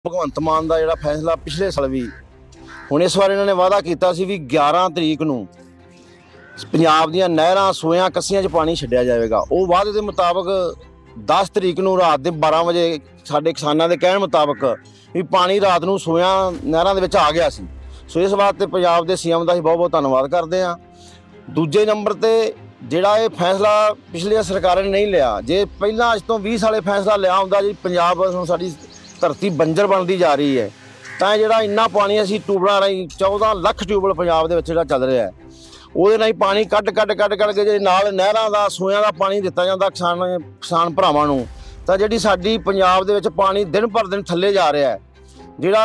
भगवंत मान का जो फैसला पिछले साल भी हुण इस बार इन्होंने वादा किया भी 11 तरीक नूं पंजाब दीआं नहरां सोयां कस्सियां च पानी छड्डिया जाएगा। वो वादे के मुताबिक 10 तरीक नूं रात के 12 बजे साडे किसानां दे कहण मुताबिक भी पानी रात नूं सोयां नहरां दे विच आ गया सी। सो इस वास्ते पंजाब दे सीएम का बहुत बहुत धन्नवाद करते हैं। दूजे नंबर ते जिहड़ा ये फैसला पिछलियां सरकारां ने नहीं लिया, जे पहलां अज तो 20 साल फैसला लिया हुंदा जी पंजाब हुण साडी धरती बंजर बनती जा रही है, तो जो इन्ना पानी असी ट्यूबलों राही 14 लाख ट्यूबल पंजाब दे विच जिहड़ा चल रहा है वो पानी कट के जे नाल नहरां दा सोयां दा पानी दिता जांदा किसान भरावां नूं, तां जिहड़ी साडी पंजाब दे विच पानी दिन पर दिन थल्ले जा रहा है। जिहड़ा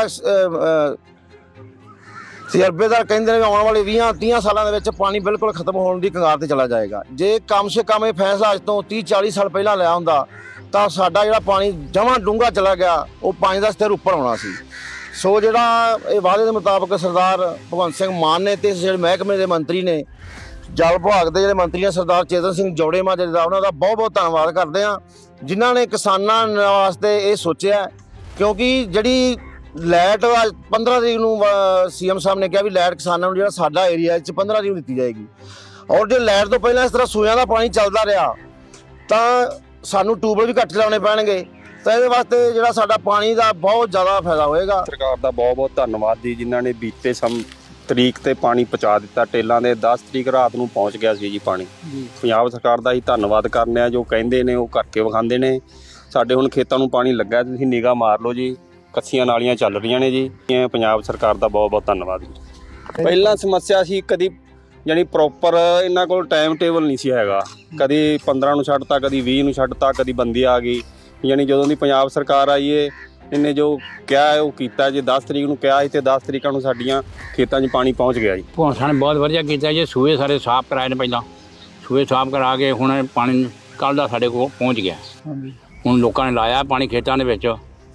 तजर्बेदार कहंदे ने आने वाले 20-30 सालों के विच पानी बिल्कुल खत्म होने की कगार ते चला जाएगा। जे कम से कम ये फैसला अज तो 30-40 साल पहला लिया हुंदा तो साडा जिहड़ा पानी जमां डूंगा चला गया वो 5-10 स्तर उपर होना सी। सो जिहड़ा ये वादे के मुताबिक सरदार भगवंत सिंह मान ने ते जिहड़े महकमे के मंत्री ने जल विभाग के जिहड़े मंत्री ने सरदार चेतन सिंह जोड़ेमा जिहड़ा उन्होंने बहुत बहुत धन्नवाद करते हैं जिन्हों ने किसानां वास्ते ये सोचा, क्योंकि जिहड़ी लाइट 15 तरीक नूं सीएम साहब ने कहा भी लाइट किसानों जो साडा एरिया 15 तरीक दी जाएगी, और जो लाइट तो पहले इस तरह सूयां का पानी चलता रहा तो सानू ट्यूबल भी घट चलाने पैणगे, तो ये वास्ते जो साडा पानी का बहुत ज़्यादा फायदा होएगा। सरकार का बहुत बहुत धन्नवाद जी, जिन्होंने बीते तरीक ते पानी पहुँचा दिता। टेलों के 10 तरीक रात नूं पहुँच गया जी पानी। पंजाब सरकार का ही धन्नवाद करने आ, जो कहते हैं वो करके विखाते हैं। साडे हुण खेतों नूं पानी लग्गा, तुसीं निगाह मार लो जी, कस्सियां नालियां चल रही ने जी। पंजाब सरकार का बहुत बहुत धन्नवाद जी। पहला समस्या सी कदी यानी प्रॉपर इन्हां कोल टाइम टेबल नहीं सी हैगा, कदी 15 नूं छड्डता, कदी 20 नूं छड्डता, कदी बंदी आ गई। यानी जदों दी पंजाब सरकार आई है इन्हें जो क्या है वो कीता जी। 10 तरीक नूं कहा ते 10 तरीकां नूं साडीआं खेतां 'च पानी पहुँच गया जी। भगवंत ने बहुत वधिया कीता जी। सूए सारे साफ कराए ने, पहलां सूए साफ करा के हुण पानी कल दा साडे कोल पहुँच गया। हुण लोकां ने लाया पानी खेतां दे विच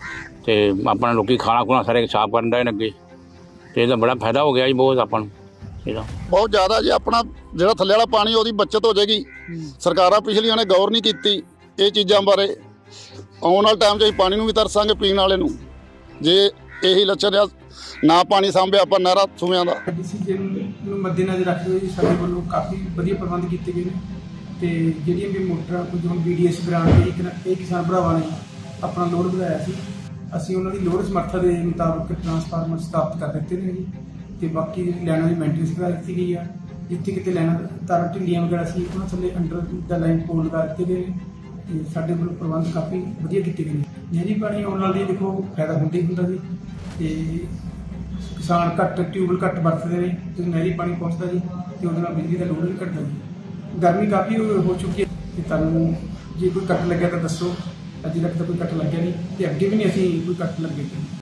ते अपना लोकी खाना खुना सारे साफ करन दे लगे, ते इहदा बड़ा फायदा हो गया जी बहुत आपां नूं। बहुत ज़्यादा जी अपना जो थल्ले वाला पानी वो बचत हो जाएगी। सरकारां पिछलियां ने गौर नहीं की ये चीज़ों बारे। आने वाले टाइम च पानी भी तरसांगे पीने वाले नूं, जे यही लक्षण ना पानी सांभे आप नहरा सूयां दा। मद्देनजर रखते हुए साडे वल्लों काफ़ी वधिया प्रबंध किए गए हैं, तो जिहड़ियां भी मोटरां कुछ हुण BDS ग्रांट के किसान भरावां ने अपना लोड बढ़ाया सी, असीं उन्हां दी लोड समर्था के मुताबिक ट्रांसफार्मर स्थापित कर दिते हैं जी। तो बाकी लाइनों की मेनटेनेंस करा दी गई है, जिथे कितने लाइना तारां ढिल्लियां वगैरह सी उन्होंने थल्ले अंडर द लाइन पोल लगा दिते गए हैं। तो साडे वल्लों प्रबंध काफ़ी वधिया किए गए हैं। नहरी पानी आने नाल देखो फायदा होंदा ही होंदा जी, तो किसान घट ट्यूबल घट वरतते हैं जो नहरी पानी पहुँचता जी, तो उहदे नाल बिजली का लोड भी घटदा जी। गर्मी काफ़ी हो चुकी है, तो तुहानूं जे कोई कट लग्या तो दसो। अजे तक तो कोई कट लग्या नहीं, तो अगे भी नहीं असीं कोई कट लगे।